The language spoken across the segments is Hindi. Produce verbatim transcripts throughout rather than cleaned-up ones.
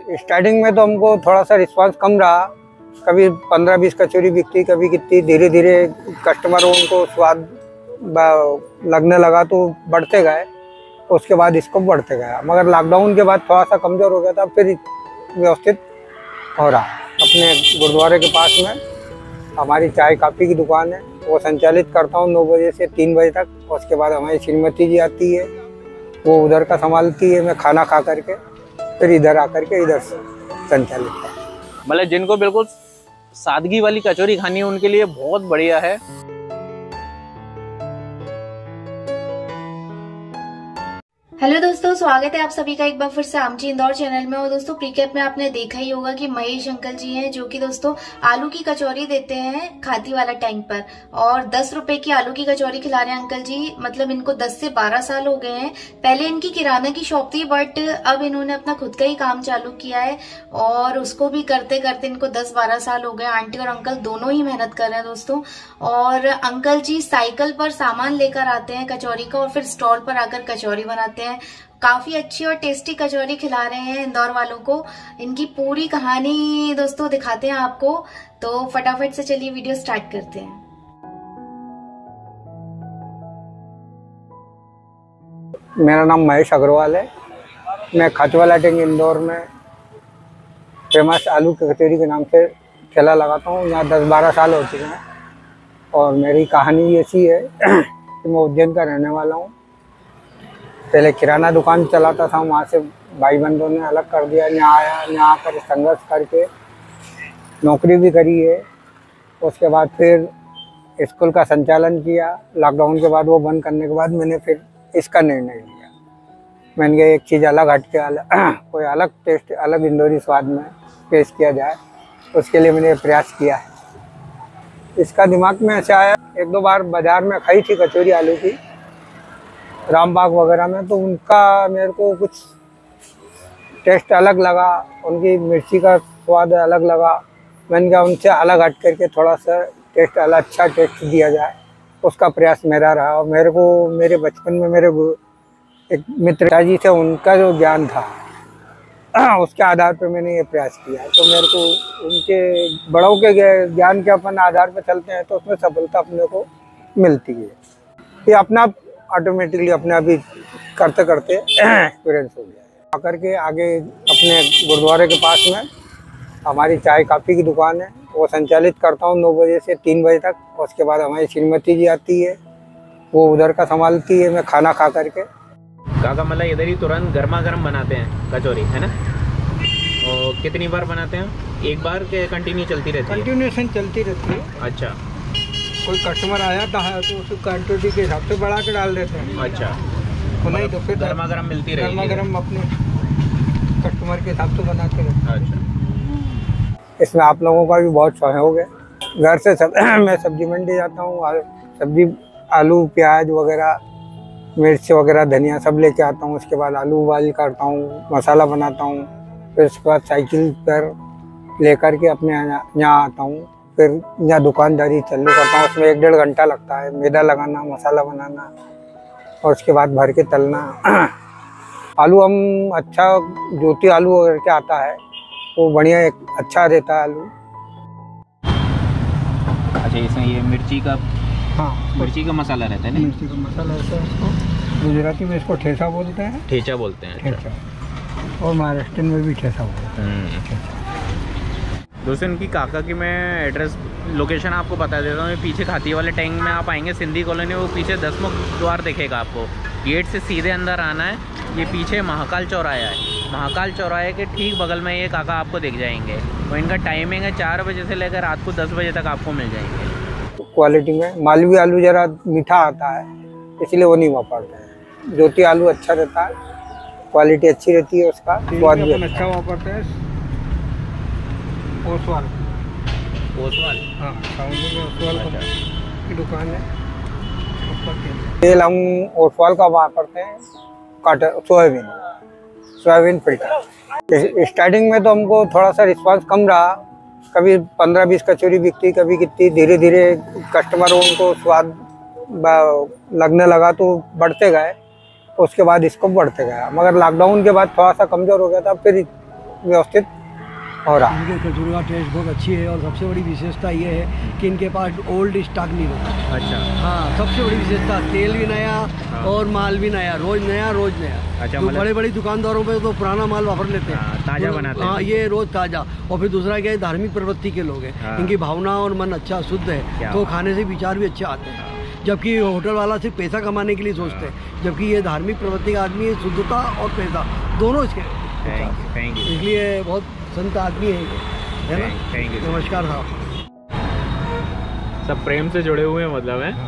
स्टार्टिंग में तो हमको थोड़ा सा रिस्पांस कम रहा, कभी पंद्रह बीस कचौरी बिकती, कभी कितनी। धीरे धीरे कस्टमरों को स्वाद लगने लगा तो बढ़ते गए, उसके बाद इसको बढ़ते गया। मगर लॉकडाउन के बाद थोड़ा सा कमज़ोर हो गया था, फिर व्यवस्थित हो रहा। अपने गुरुद्वारे के पास में हमारी चाय काफ़ी की दुकान है, वो संचालित करता हूँ नौ बजे से तीन बजे तक। उसके बाद हमारी श्रीमती जी आती है, वो उधर का संभालती है, मैं खाना खा करके फिर इधर आकर के इधर से संचालित करता। मतलब जिनको बिल्कुल सादगी वाली कचौरी खानी है उनके लिए बहुत बढ़िया है। हेलो दोस्तों, स्वागत है आप सभी का एक बार फिर से आमची इंदौर चैनल में। और दोस्तों प्रीकैप में आपने देखा ही होगा कि महेश अंकल जी हैं जो कि दोस्तों आलू की कचौरी देते हैं खाती वाला टैंक पर, और दस रुपए की आलू की कचौरी खिला रहे हैं अंकल जी। मतलब इनको दस से बारह साल हो गए हैं। पहले इनकी किराना की शॉप थी, बट अब इन्होंने अपना खुद का ही काम चालू किया है और उसको भी करते करते इनको दस बारह साल हो गए। आंटी और अंकल दोनों ही मेहनत कर रहे हैं दोस्तों। और अंकल जी साइकिल पर सामान लेकर आते हैं कचौरी का और फिर स्टॉल पर आकर कचौरी बनाते हैं। काफी अच्छी और टेस्टी कचौरी खिला रहे हैं इंदौर वालों को। इनकी पूरी कहानी दोस्तों दिखाते हैं आपको, तो फटाफट से चलिए वीडियो स्टार्ट करते हैं। मेरा नाम महेश अग्रवाल है। मैं खाचवाला टेंग इंदौर में फेमस आलू की कचौरी के नाम से ठेला लगाता हूँ। यहाँ दस बारह साल हो चुके हैं। और मेरी कहानी ऐसी है कि मैं उज्जैन का रहने वाला हूँ। पहले किराना दुकान चलाता था, वहाँ से भाई बंधुओं ने अलग कर दिया। यहाँ आया, यहाँ आकर संघर्ष करके नौकरी भी करी है। उसके बाद फिर स्कूल का संचालन किया। लॉकडाउन के बाद वो बंद करने के बाद मैंने फिर इसका निर्णय लिया। मैंने कहा एक चीज़ अलग हट के अलग कोई अलग टेस्ट, अलग इंदौरी स्वाद में पेश किया जाए, उसके लिए मैंने प्रयास किया है। इसका दिमाग में ऐसे आया, एक दो बार बाज़ार में खाई थी कचौरी आलू की रामबाग वगैरह में, तो उनका मेरे को कुछ टेस्ट अलग लगा, उनकी मिर्ची का स्वाद अलग लगा। मैंने कहा उनसे अलग हट करके थोड़ा सा टेस्ट अलग अच्छा टेस्ट दिया जाए, उसका प्रयास मेरा रहा। और मेरे को मेरे बचपन में मेरे एक मित्र जी से उनका जो ज्ञान था उसके आधार पर मैंने ये प्रयास किया है। तो मेरे को उनके बड़ों के ज्ञान के अपन आधार पर चलते हैं तो उसमें सफलता अपने को मिलती है। ये अपना ऑटोमेटिकली अपने अभी करते करते एक्सपीरियंस हो गया। आकर के आगे अपने गुरुद्वारे के पास में हमारी चाय काफ़ी की दुकान है, वो संचालित करता हूँ नौ बजे से तीन बजे तक। उसके बाद हमारी श्रीमती जी आती है, वो उधर का संभालती है, मैं खाना खा करके। काका मतलब इधर ही तुरंत गर्मा गर्म बनाते हैं कचौरी, है ना? और कितनी बार बनाते हैं? एक बार के कंटिन्यू चलती रहती है? कंटिन्यूशन चलती रहती है। अच्छा, कोई कस्टमर आया था तो उसको क्वान्टिटी के हिसाब से बढ़ा के डाल देते हैं। अच्छा, तो नहीं तो फिर गर्मा गर्म मिलती रहेगी। गर्मा गर्म अपने कस्टमर के हिसाब से बनाते रहते हैं। अच्छा, इसमें आप लोगों का भी बहुत सहयोग है। घर से सब मैं सब्जी मंडी जाता हूँ, सब्जी आलू प्याज वगैरह मिर्च वगैरह धनिया सब लेके आता हूँ। उसके बाद आलू उबाल करता हूँ, मसाला बनाता हूँ। फिर उसके बाद साइकिल पर लेकर के अपने यहाँ आता हूँ, फिर यहाँ दुकानदारी चालू करता हूँ। उसमें एक डेढ़ घंटा लगता है, मैदा लगाना, मसाला बनाना और उसके बाद भर के तलना। आलू हम अच्छा ज्योति आलू करके आता है, वो बढ़िया एक अच्छा रहता है आलू। अच्छा, इसमें ये मिर्ची का, हाँ मिर्ची का मसाला रहता है ना? मिर्ची का मसाला रहता है, इसको गुजराती में इसको ठेसा बोलते हैं। ठेचा बोलते हैं। ठेचा, और महाराष्ट्र में भी ठेसा बोलते हैं। दोस्तों इनकी काका की मैं एड्रेस लोकेशन आपको बता देता हूँ। पीछे खाती वाले टैंक में आप आएंगे, सिंधी कॉलोनी, वो पीछे दसमुख द्वार दिखेगा आपको। गेट से सीधे अंदर आना है। ये पीछे महाकाल चौराहा है, महाकाल चौराहे के ठीक बगल में ये काका आपको दिख जाएंगे। और इनका टाइमिंग है चार बजे से लेकर रात को दस बजे तक आपको मिल जाएंगे। क्वालिटी में मालवी आलू ज़रा मीठा आता है, इसलिए वो नहीं वापरते हैं। ज्योति आलू अच्छा रहता है, क्वालिटी अच्छी रहती है, उसका स्वाद भी अच्छा वापरते हैं। ओसवाल ओसवाल हाँ, ओसवाल की दुकान है। तेल हम ओसवाल का वापरते हैं, काटर सोयाबीन सोयाबीन फिल्टर। स्टार्टिंग में तो हमको थोड़ा सा रिस्पांस कम रहा, कभी पंद्रह बीस कचौरी बिकती, कभी कितनी। धीरे धीरे कस्टमरों को स्वाद लगने लगा तो बढ़ते गए, उसके बाद इसको बढ़ते गया। मगर लॉकडाउन के बाद थोड़ा सा कमज़ोर हो गया था, फिर व्यवस्थित हो रहा है। इनके कचौरी का टेस्ट बहुत अच्छी है और सबसे बड़ी विशेषता ये है कि इनके पास ओल्ड स्टॉक नहीं होता। अच्छा हाँ, सबसे बड़ी विशेषता तेल भी नया हाँ। और माल भी नया, रोज नया रोज नया। अच्छा, तो मतलब बड़े बड़ी दुकानदारों पे तो पुराना माल वापर लेते हैं, हाँ, ताजा तो, बनाते हैं। हाँ, ये रोज ताजा। और फिर दूसरा क्या है, धार्मिक प्रवृत्ति के लोग हैं, हाँ। इनकी भावना और मन अच्छा शुद्ध है, तो खाने से विचार भी अच्छे आते हैं। जबकि होटल वाला सिर्फ पैसा कमाने के लिए सोचते हैं, जबकि ये धार्मिक प्रवृत्ति का आदमी है, शुद्धता और पैसा दोनों इसके। Thank you. इसलिए बहुत संत आदमी है, है ना। Thank you. नमस्कार साहब। सब प्रेम से जुड़े हुए हैं मतलब है।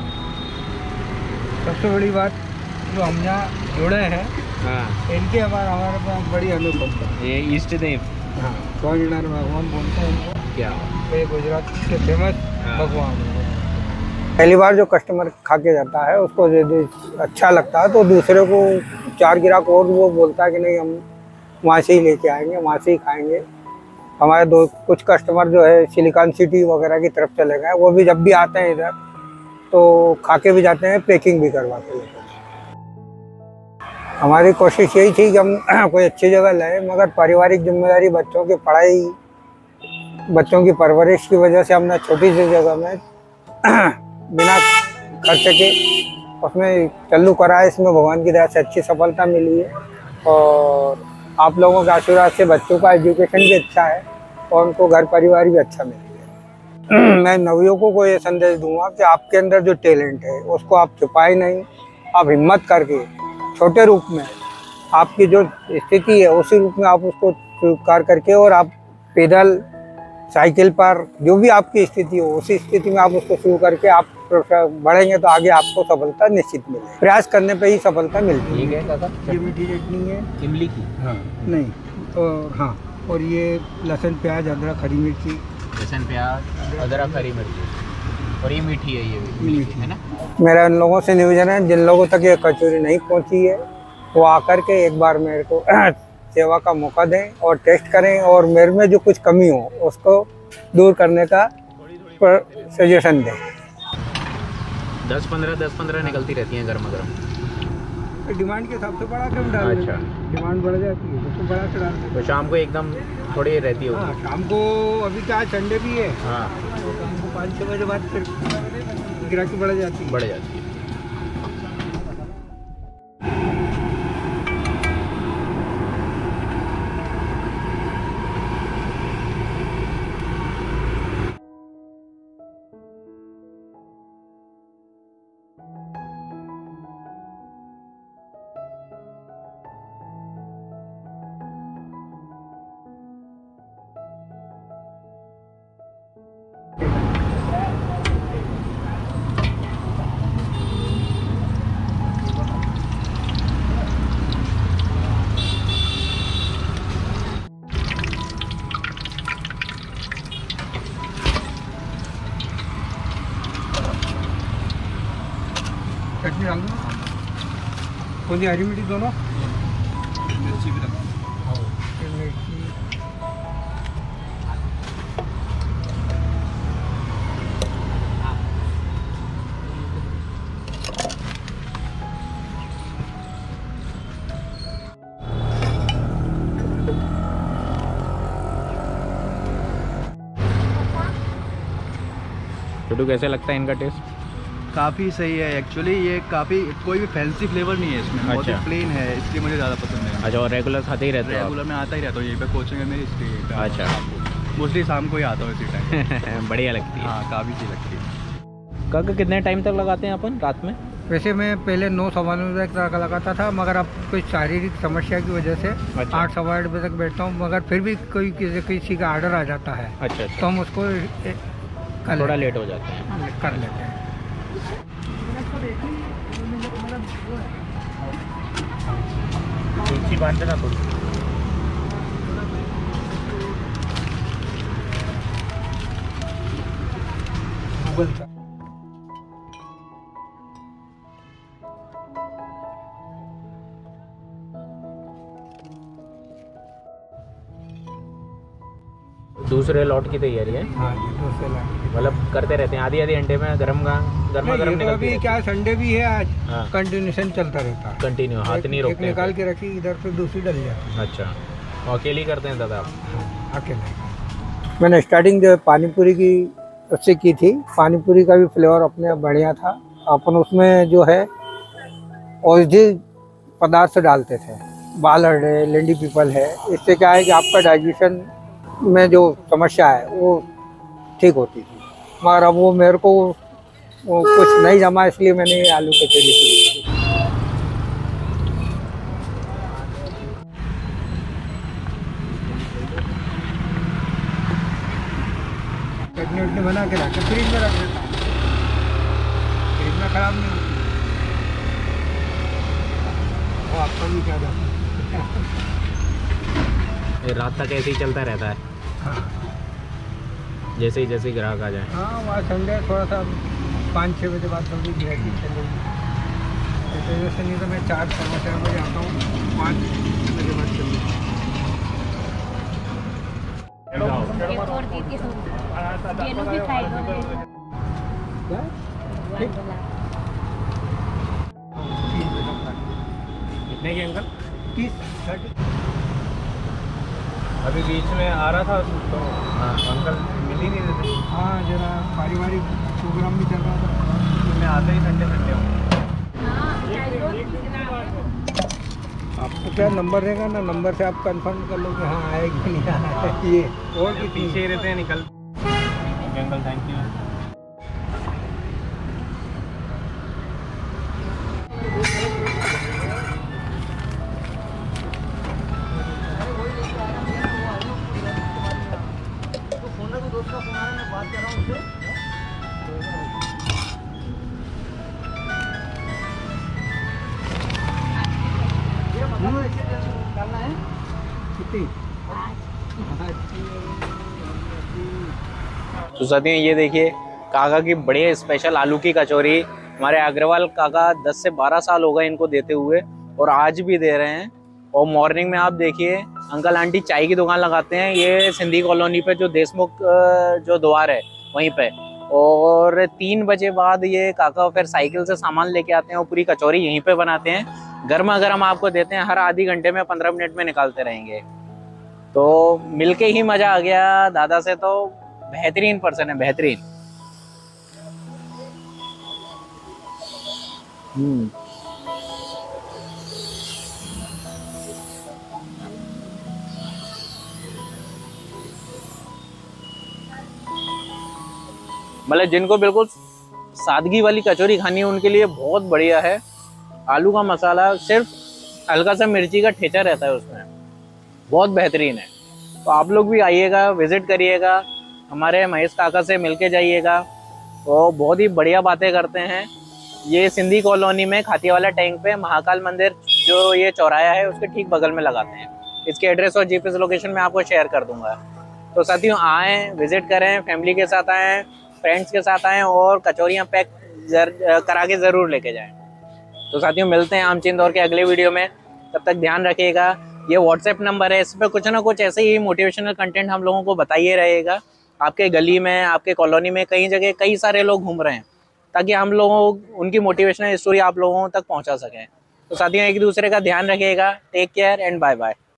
सबसे बड़ी बात जो हम यहाँ जुड़े हैं, हाँ, इनके हमारा हमारे पास बड़ी अनुकंपा। ये इष्ट देव हाँ, स्वामीनारायण भगवान बोलते हैं उनको। क्या ये गुजरात के फेमस हाँ। भगवान हैं। पहली बार जो कस्टमर खा के जाता है उसको यदि अच्छा लगता है तो दूसरे को चार ग्राहक और वो बोलता है कि नहीं हम वहाँ से ही लेके आएंगे, वहाँ से ही खाएंगे। हमारे दो कुछ कस्टमर जो है सिलिकॉन सिटी वगैरह की तरफ चले गए, वो भी जब भी आते हैं इधर तो खा के भी जाते हैं, पैकिंग भी करवा के लेते हैं। हमारी कोशिश यही थी कि हम कोई अच्छी जगह लाएं, मगर पारिवारिक जिम्मेदारी, बच्चों की पढ़ाई, बच्चों की परवरिश की वजह से हमने छोटी सी जगह में बिना खर्च के उसमें चालू करा है। इसमें भगवान की दया से अच्छी सफलता मिली है और आप लोगों के आशीर्वाद से बच्चों का एजुकेशन भी अच्छा है और उनको घर परिवार भी अच्छा मिल गया। मैं नवयुवकों को ये संदेश दूंगा कि आपके अंदर जो टैलेंट है उसको आप छुपाए नहीं, आप हिम्मत करके छोटे रूप में आपकी जो स्थिति है उसी रूप में आप उसको स्वीकार करके और आप पैदल, साइकिल पर, जो भी आपकी स्थिति हो उसी स्थिति में आप उसको शुरू करके आप बढ़ेंगे तो आगे आपको सफलता निश्चित मिलेगी। प्रयास करने पे ही सफलता मिलती है। ठीक है काका, ये मीठी चटनी है इमली की। हाँ, नहीं और हाँ, और ये लहसुन प्याज अदरक हरी मिर्ची, लहसुन प्याज अदरक हरी मिर्ची, और ये मीठी है, ये भी मीठी है ना। मेरा उन लोगों से निवेदन है जिन लोगों तक ये कचौरी नहीं पहुंची है वो आकर के एक बार मेरे को सेवा का मौका दें और टेस्ट करें और मेरे में जो कुछ कमी हो उसको दूर करने का सजेशन दें। दस पंद्रह दस पंद्रह निकलती रहती हैं गर्मा गर्म। डिमांड के हिसाब से बड़ा कम डाल अच्छा, डिमांड बढ़ जाती है तो बड़ा से डाल। तो शाम को एकदम थोड़ी रहती होगी। हाँ, शाम को अभी क्या संडे भी है, हाँ, तो शाम को पाँच छः बजे बाद फिर गिराकी बढ़ जाती है। बढ़ जाती है। चटनी डाल दो, कौन सी हरी मिर्ची दोनों, मिर्ची भी मिर्ची। छोटू कैसे लगता है इनका टेस्ट? काफ़ी सही है एक्चुअली। ये काफ़ी कोई भी फैंसी फ्लेवर नहीं है इसमें, बहुत ही अच्छा। प्लेन है, इसलिए मुझे ज़्यादा पसंद है। अच्छा, और रेगुलर खाते ही रहते हो रेगुलर में आता ही रहता हूँ यहीं पे कोचिंग में, इसलिए अच्छा। मोस्टली शाम को ही आता हूँ इसी टाइम। आप? बढ़िया लगती है। हाँ, काफ़ी सी लगती है। काका कितने टाइम तक लगाते हैं अपन रात में? वैसे मैं पहले नौ सवा नौ बजे तक लगाता था, मगर अब कोई शारीरिक समस्या की वजह से अच्छा। आठ सवा आठ बजे तक बैठता हूँ, मगर फिर भी कोई किसी किसी का ऑर्डर आ जाता है अच्छा, तो अच्छा, हम उसको ए- कर थोड़ा लेते लेट हो जाते हैं। हैं, कर लेते हैं। तुलसी बांध देना थोड़ी। गूगल का दूसरे लॉट की तैयारी है, हाँ जी, दूसरे लाइन। मतलब करते रहते हैं आधी आधी घंटे में गर्म का गर्मा गर्म ये तो निकलती अभी है। क्या संडे भी है आज, हाँ। कंटिन्यूशन चलता रहता है। कंटिन्यू हाथ एक- नहीं एक रोकते हैं निकाल फिर। के रखी, इधर से दूसरी डल जाती है। अच्छा, अकेले करते हैं दादा आप? अकेले। मैंने स्टार्टिंग जो पानी पूरी की उससे की थी। पानी पूरी का भी फ्लेवर अपने बढ़िया था। अपन उसमें जो है औषधि पदार्थ डालते थे, बालहड़ है, लेंडी पीपल है। इससे क्या है कि आपका डाइजेशन में जो समस्या है वो ठीक होती थी। मगर अब वो मेरे को वो कुछ नहीं जमा, इसलिए मैंने ये आलू कचौरी की। चटनी उटनी बना के रख फ्रिज में रख देता हूँ, फ्रिज में खराब नहीं होती। वो आपका भी क्या जाता ये रात तक ऐसे ही चलता रहता है? हाँ जैसे ही जैसे ही ग्राहक आ जाए। हाँ, वहाँ संडे थोड़ा सा पाँच छः बजे बाद थोड़ी गिराकी चलेगी। इस वजह से नहीं तो मैं चार सवा चार बजे आता हूँ, पाँच बजे बाद चलूँगा। कितने की अंकल? तीस थर्टी। अभी बीच में आ रहा था तो हाँ अंकल मिल ही नहीं देते। हाँ, जरा पारिवारिक प्रोग्राम भी चल रहा था। मैं आते ही संडे संडे हूँ। आपको क्या नंबर रहेगा ना, नंबर से आप कंफर्म कर लो कि हाँ आएगा नहीं आना चाहिए। और भी पीछे ही रहते हैं निकल। Uncle thank you. तो साथियों ये देखिए काका की बड़ी स्पेशल आलू की कचौरी। हमारे अग्रवाल काका दस से बारह साल हो गए इनको देते हुए और आज भी दे रहे हैं। और मॉर्निंग में आप देखिए अंकल आंटी चाय की दुकान लगाते हैं, ये सिंधी कॉलोनी पे जो देशमुख जो द्वार है वहीं पे। और तीन बजे बाद ये काका फिर साइकिल से सामान लेके आते हैं और पूरी कचौरी यहीं पे बनाते हैं। गर्मा गर्म आपको देते हैं, हर आधी घंटे में पंद्रह मिनट में निकालते रहेंगे। तो मिलके ही मजा आ गया दादा से, तो बेहतरीन पर्सन है, बेहतरीन। हम्म मतलब जिनको बिल्कुल सादगी वाली कचौरी खानी है उनके लिए बहुत बढ़िया है। आलू का मसाला सिर्फ हल्का सा मिर्ची का ठेचा रहता है उसमें, बहुत बेहतरीन है। तो आप लोग भी आइएगा, विजिट करिएगा, हमारे महेश काका से मिलके जाइएगा। वो बहुत ही बढ़िया बातें करते हैं। ये सिंधी कॉलोनी में खातियावाला टैंक पे महाकाल मंदिर जो ये चौराया है उसके ठीक बगल में लगाते हैं। इसके एड्रेस और जीपीएस लोकेशन मैं आपको शेयर कर दूंगा। तो साथियों आएँ, विजिट करें, फैमिली के साथ आएँ, फ्रेंड्स के साथ आएँ और कचौरियाँ पैक जर, करा के ज़रूर लेके जाएँ। तो साथियों मिलते हैं आमची इंदौर के अगले वीडियो में। तब तक ध्यान रखिएगा। ये व्हाट्सएप नंबर है, इस पर कुछ ना कुछ ऐसे ही मोटिवेशनल कंटेंट हम लोगों को बताइए रहेगा। आपके गली में, आपके कॉलोनी में, कई जगह कई सारे लोग घूम रहे हैं, ताकि हम लोगों उनकी मोटिवेशनल स्टोरी आप लोगों तक पहुंचा सकें। तो साथियों एक दूसरे का ध्यान रखिएगा। Take care and bye bye.